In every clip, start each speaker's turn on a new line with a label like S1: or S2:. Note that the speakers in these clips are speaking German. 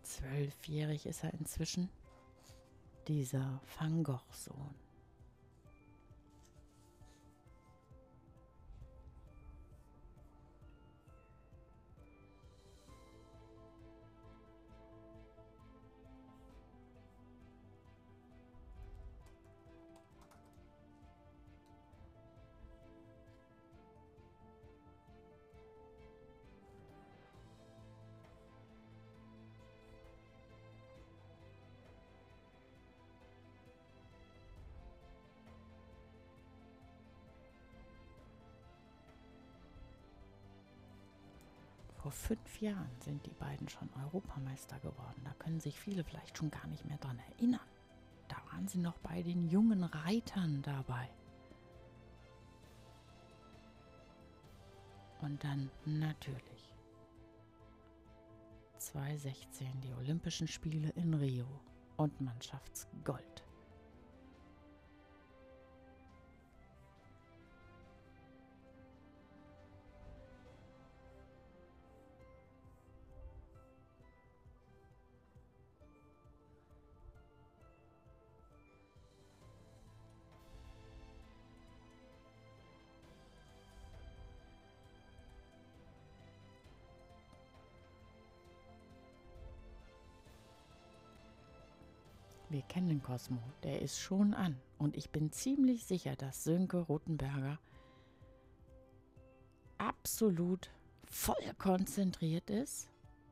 S1: 12-jährig ist er inzwischen, dieser Van Gogh-Sohn. Vor 5 Jahren sind die beiden schon Europameister geworden. Da können sich viele vielleicht schon gar nicht mehr dran erinnern. Da waren sie noch bei den jungen Reitern dabei. Und dann natürlich 2016 die Olympischen Spiele in Rio und Mannschaftsgold. Wir kennen Cosmo, der ist schon an. Und ich bin ziemlich sicher, dass Sönke Rothenberger absolut voll konzentriert ist.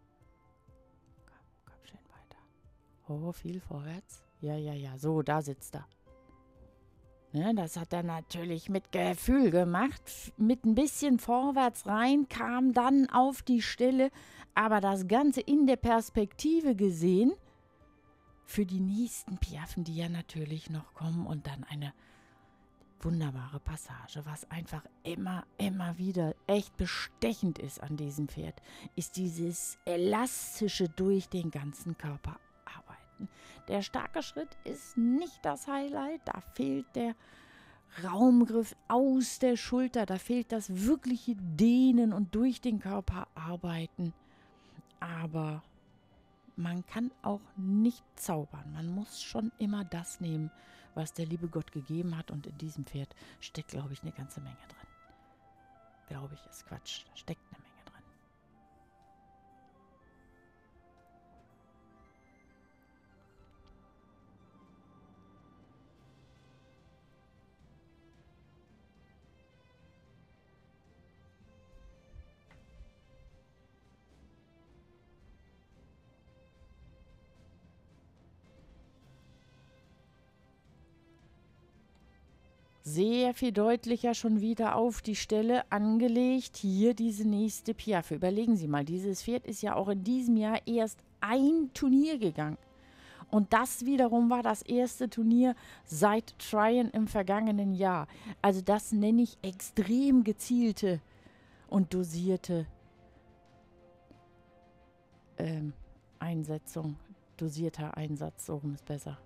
S1: Komm schön weiter. Oh, viel vorwärts. Ja. So, da sitzt er. Ne, das hat er natürlich mit Gefühl gemacht. Mit ein bisschen vorwärts rein, kam dann auf die Stelle. Aber das Ganze in der Perspektive gesehen, für die nächsten Piaffen, die ja natürlich noch kommen, und dann eine wunderbare Passage, was einfach immer wieder echt bestechend ist an diesem Pferd, ist dieses elastische durch den ganzen Körper arbeiten. Der starke Schritt ist nicht das Highlight, da fehlt der Raumgriff aus der Schulter, da fehlt das wirkliche Dehnen und durch den Körper arbeiten, aber man kann auch nicht zaubern. Man muss schon immer das nehmen, was der liebe Gott gegeben hat. Und in diesem Pferd steckt, glaube ich, eine ganze Menge drin. Glaube ich, ist Quatsch. Da steckt eine Menge drin. Sehr viel deutlicher schon wieder auf die Stelle angelegt. Hier diese nächste Piaffe. Überlegen Sie mal, dieses Pferd ist ja auch in diesem Jahr erst ein Turnier gegangen. Und das wiederum war das erste Turnier seit Tryon im vergangenen Jahr. Also das nenne ich extrem gezielte und dosierte Einsetzung. Dosierter Einsatz, so rum ist besser.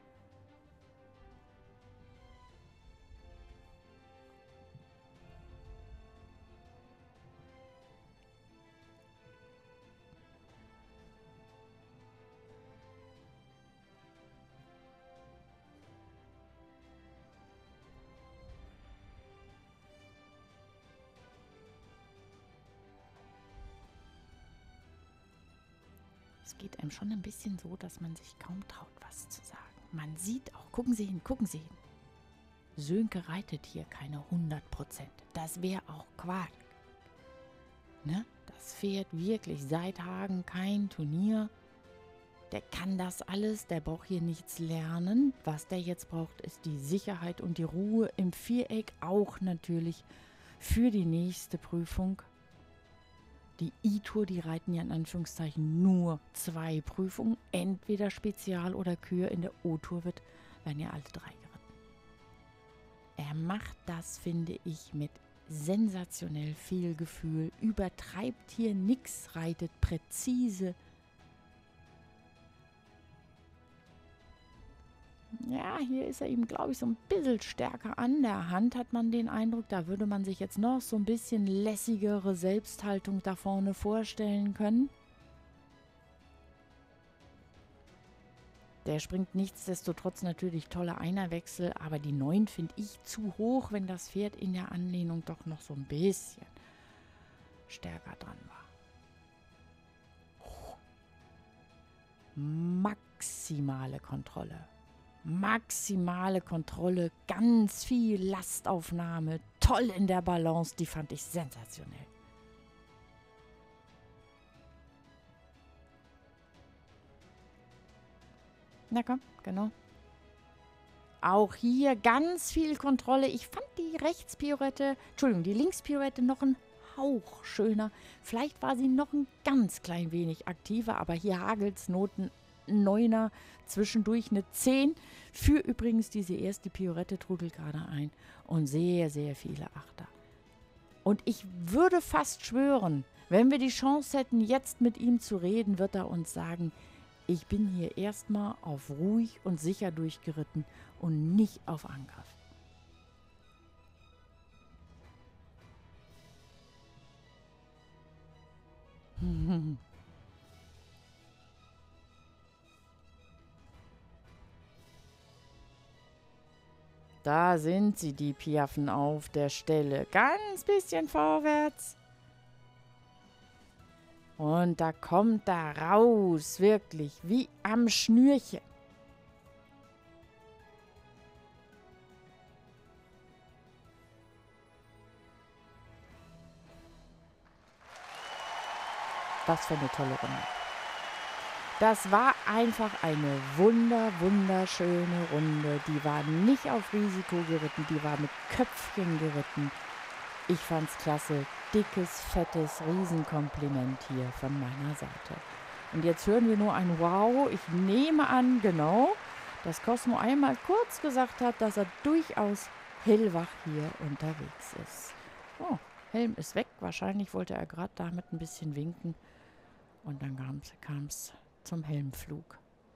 S1: Es geht einem schon ein bisschen so, dass man sich kaum traut, was zu sagen. Man sieht auch, gucken Sie hin. Sönke reitet hier keine 100%. Das wäre auch Quark. Ne? Das Pferd wirklich seit Hagen kein Turnier. Der kann das alles, der braucht hier nichts lernen. Was der jetzt braucht, ist die Sicherheit und die Ruhe im Viereck. Auch natürlich für die nächste Prüfung. Die I-Tour, die reiten ja in Anführungszeichen nur 2 Prüfungen, entweder Spezial oder Kür. In der O-Tour werden ja alle 3 geritten. Er macht das, finde ich, mit sensationell viel Gefühl, übertreibt hier nichts, reitet präzise. Ja, hier ist er ihm, glaube ich, so ein bisschen stärker an der Hand, hat man den Eindruck. Da würde man sich jetzt noch so ein bisschen lässigere Selbsthaltung da vorne vorstellen können. Der springt nichtsdestotrotz natürlich tolle Einerwechsel, aber die 9 finde ich zu hoch, wenn das Pferd in der Anlehnung doch noch so ein bisschen stärker dran war. Maximale Kontrolle. Maximale Kontrolle, ganz viel Lastaufnahme, toll in der Balance, die fand ich sensationell. Na komm, genau. Auch hier ganz viel Kontrolle. Ich fand die die Linkspirouette noch ein Hauch schöner. Vielleicht war sie noch ein ganz klein wenig aktiver, aber hier hagelt's Noten 9er, zwischendurch eine 10. Für übrigens diese erste Pirouette trudelt gerade ein und sehr, sehr viele Achter. Und ich würde fast schwören, wenn wir die Chance hätten, jetzt mit ihm zu reden, wird er uns sagen, ich bin hier erstmal auf ruhig und sicher durchgeritten und nicht auf Angriff. Da sind sie, die Piaffen auf der Stelle. Ganz bisschen vorwärts. Und da kommt er raus, wirklich, wie am Schnürchen. Was für eine tolle Runde. Das war einfach eine wunderschöne Runde. Die war nicht auf Risiko geritten, die war mit Köpfchen geritten. Ich fand's klasse. Dickes, fettes Riesenkompliment hier von meiner Seite. Und jetzt hören wir nur ein Wow. Ich nehme an, genau, dass Cosmo einmal kurz gesagt hat, dass er durchaus hellwach hier unterwegs ist. Oh, Helm ist weg. Wahrscheinlich wollte er gerade damit ein bisschen winken. Und dann kam es zum Helmflug.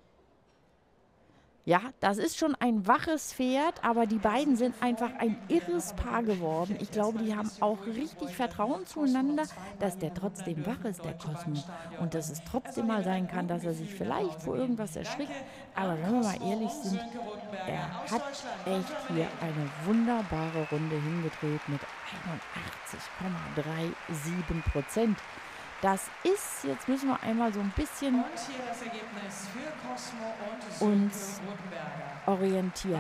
S1: Ja, das ist schon ein waches Pferd, aber die beiden sind einfach ein irres Paar geworden. Ich glaube, die haben auch richtig Vertrauen zueinander, dass der trotzdem wach ist, der Cosmo. Und dass es trotzdem mal sein kann, dass er sich vielleicht vor irgendwas erschrickt. Aber wenn wir mal ehrlich sind, er hat echt hier eine wunderbare Runde hingedreht mit 81,37%. Das ist, jetzt müssen wir einmal so ein bisschen uns orientieren.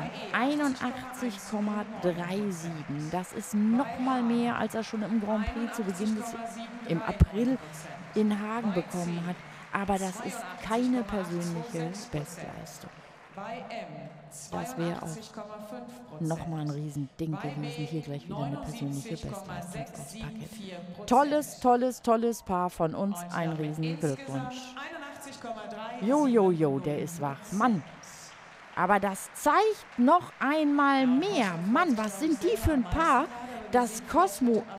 S1: 81,37. Das ist noch mal mehr, als er schon im Grand Prix zu Beginn im April in Hagen bekommen hat. Aber das ist keine persönliche Bestleistung. Das wäre auch nochmal ein Riesending gewesen. Hier gleich wieder eine persönliche Bestleistung aufs Parkett. Tolles Paar von uns. Ein riesen Glückwunsch. Jo, der ist wach. Mann. Aber das zeigt noch einmal mehr. Mann, was sind die für ein Paar, dass Cosmo